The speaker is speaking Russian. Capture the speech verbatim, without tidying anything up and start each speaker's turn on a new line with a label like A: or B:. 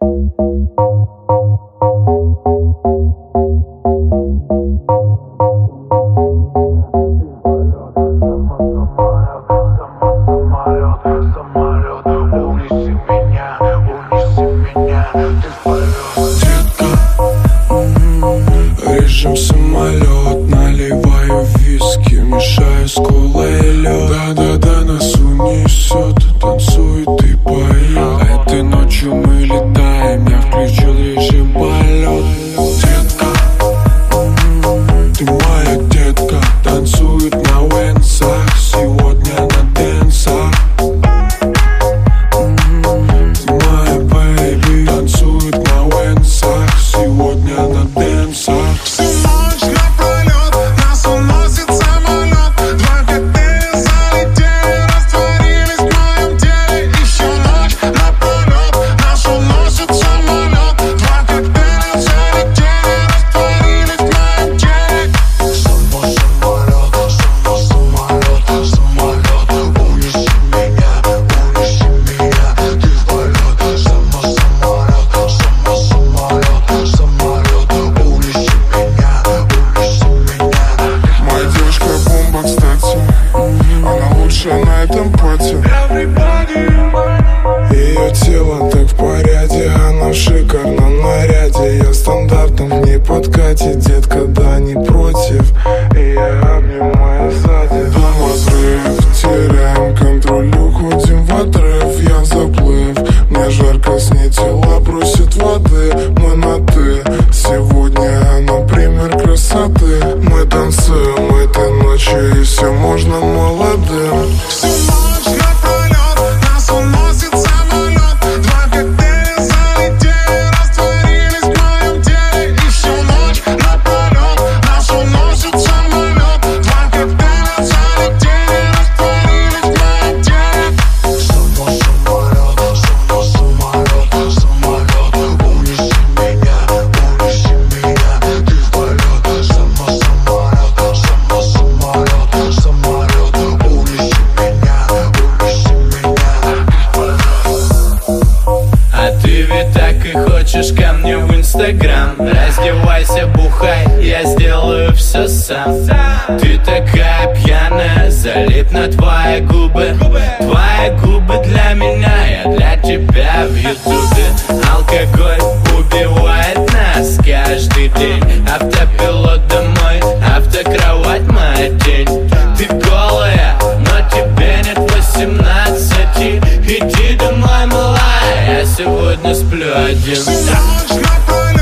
A: Режем самолет, наливаю виски, мешаю с колой лед. Да-да-да, нас унесет, танцует и поет. Этой ночью мы летаем, я включил режим полет. Детка, ты моя детка, танцует на венсах, сегодня на дэнсах. Ты моя бэйби, танцует на венсах, сегодня на дэнсах. На этом пати ее тело так в порядке, она в шикарном наряде. Я стандартом не подкатит, детка, да не против. И я обнимаю сзади. Там взрыв, теряем контроль, уходим в отрыв. Я в заплыв, мне жарко, с ней тела просит воды. Мы на ты, сегодня она пример красоты. Мы танцуем этой ночью, и все можно молодым.
B: Так и хочешь ко мне в инстаграм? Раздевайся, бухай, я сделаю все сам. Ты такая пьяная, залипну твои губы. Твои губы для меня, я для тебя в ютубе. Алкоголь убивает нас каждый день. Автопилот домой, автокровать моя тень. Ты голая, но тебе нет восемнадцати. Иди домой, малая, я сегодня сплю один.